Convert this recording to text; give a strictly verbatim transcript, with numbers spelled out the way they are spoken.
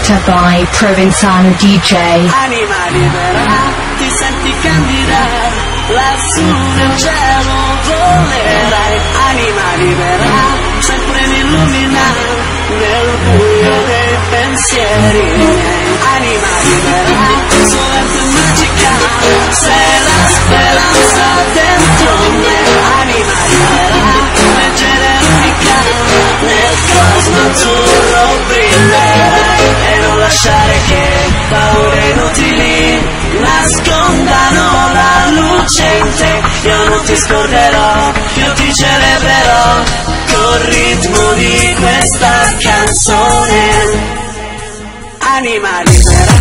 Selector by Provenzano D J. Anima libera, ti senti candida, lassù nel cielo volerai. Anima libera, sempre mi illumina, nel buio dei pensieri miei. Anima libera, solerte magica, sei la speranza dentro me. Anima libera, leggera e unica, nel cosmo azzurro brillerai. E non lasciare che paure inutili nascondano la luce in te. Io non ti scorderò, io ti celebrerò col ritmo di questa canzone. Anima libera.